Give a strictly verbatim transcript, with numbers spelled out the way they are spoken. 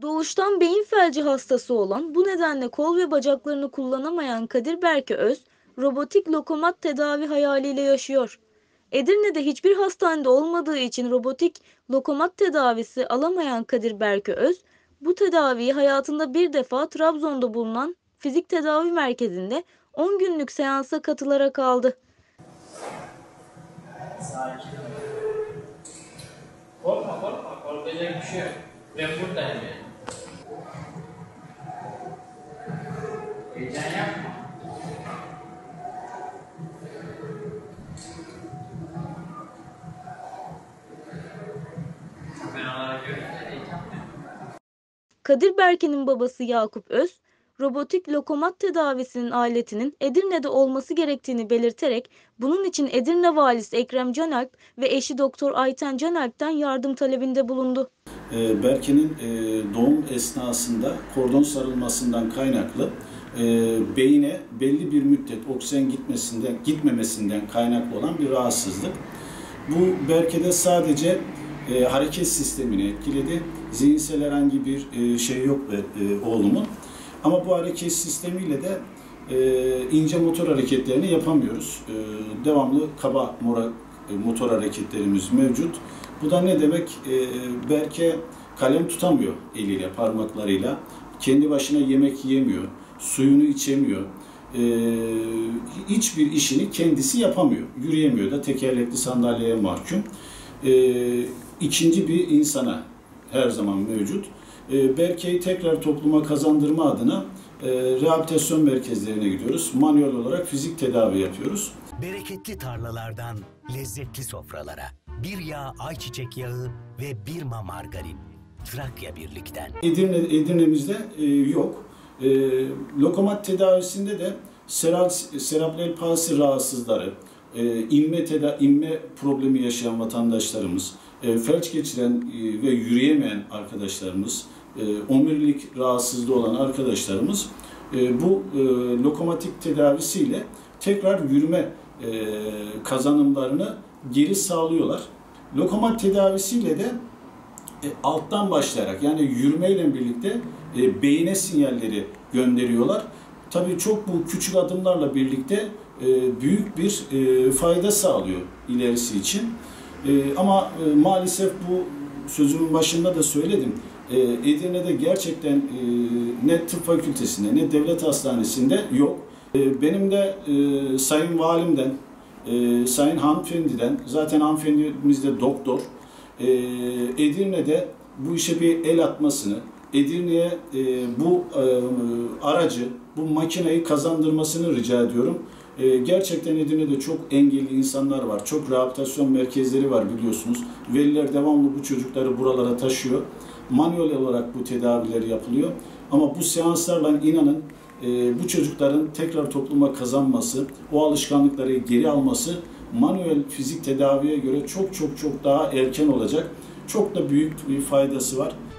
Doğuştan beyin felci hastası olan, bu nedenle kol ve bacaklarını kullanamayan Kadir Berke Öz, robotik lokomat tedavi hayaliyle yaşıyor. Edirne'de hiçbir hastanede olmadığı için robotik lokomat tedavisi alamayan Kadir Berke Öz, bu tedaviyi hayatında bir defa Trabzon'da bulunan fizik tedavi merkezinde on günlük seansa katılarak aldı. Sakin ol. Korkma korkma, korkacak bir şey yok. Ben buradayım yani. Heyecan yapma. Kameralara görünce heyecan yapma. Kadir Berke'nin babası Yakup Öz, robotik lokomat tedavisinin aletinin Edirne'de olması gerektiğini belirterek bunun için Edirne Valisi Ekrem Canalp ve eşi Doktor Ayten Canalp'ten yardım talebinde bulundu. Berke'nin doğum esnasında kordon sarılmasından kaynaklı beyine belli bir müddet oksijen gitmesinden, gitmemesinden kaynaklı olan bir rahatsızlık. Bu Berke'de sadece hareket sistemini etkiledi. Zihinsel herhangi bir şey yok oğlumun. Ama bu hareket sistemiyle de ince motor hareketlerini yapamıyoruz. Devamlı kaba motor hareketlerimiz mevcut. Bu da ne demek? Berke kalem tutamıyor eliyle, parmaklarıyla. Kendi başına yemek yiyemiyor, suyunu içemiyor. Hiçbir işini kendisi yapamıyor. Yürüyemiyor da, tekerlekli sandalyeye mahkum. İkinci bir insana her zaman mevcut. Berke'yi tekrar topluma kazandırma adına rehabilitasyon merkezlerine gidiyoruz. Manuel olarak fizik tedavi yapıyoruz. Bereketli tarlalardan lezzetli sofralara, bir yağ ayçiçek yağı ve bir ma margarin. Trakya birlikten. Edirne, Edirne'mizde e, yok. E, lokomat tedavisinde de serebral palsi rahatsızları, e, inme, teda, inme problemi yaşayan vatandaşlarımız, e, felç geçiren e, ve yürüyemeyen arkadaşlarımız, e, omurilik rahatsızlığı olan arkadaşlarımız e, bu e, lokomatik tedavisiyle tekrar yürüme e, kazanımlarını geri sağlıyorlar. Lokomat tedavisiyle de e, alttan başlayarak, yani yürümeyle birlikte e, beyine sinyalleri gönderiyorlar. Tabii çok bu küçük adımlarla birlikte e, büyük bir e, fayda sağlıyor ilerisi için. E, ama e, maalesef bu sözümün başında da söyledim. E, Edirne'de gerçekten e, ne tıp fakültesinde ne devlet hastanesinde yok. E, benim de e, Sayın Valimden, e, Sayın Hanımefendiden, zaten hanımefendimiz de doktor, e, Edirne'de bu işe bir el atmasını, Edirne'ye e, bu e, aracı, bu makineyi kazandırmasını rica ediyorum. E, gerçekten Edirne'de çok engelli insanlar var. Çok rehabilitasyon merkezleri var biliyorsunuz. Veliler devamlı bu çocukları buralara taşıyor. Manuel olarak bu tedaviler yapılıyor. Ama bu seanslarla inanın e, bu çocukların tekrar topluma kazanması, o alışkanlıkları geri alması manuel fizik tedaviye göre çok çok çok daha erken olacak. Çok da büyük bir faydası var.